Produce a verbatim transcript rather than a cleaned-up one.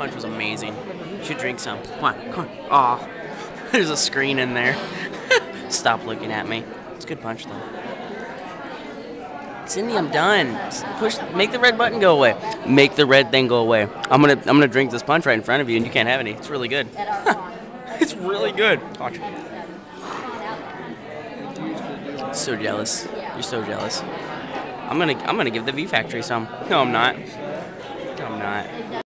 punch was amazing. You should drink some. Come on, come on. Aw, there's a screen in there. Stop looking at me. It's a good punch, though. Cindy, I'm done. Push, make the red button go away. Make the red thing go away. I'm gonna, I'm gonna drink this punch right in front of you, and you can't have any. It's really good. It's really good. Watch. So jealous. You're so jealous. I'm gonna, I'm gonna give the V Factory some. No, I'm not. No, I'm not.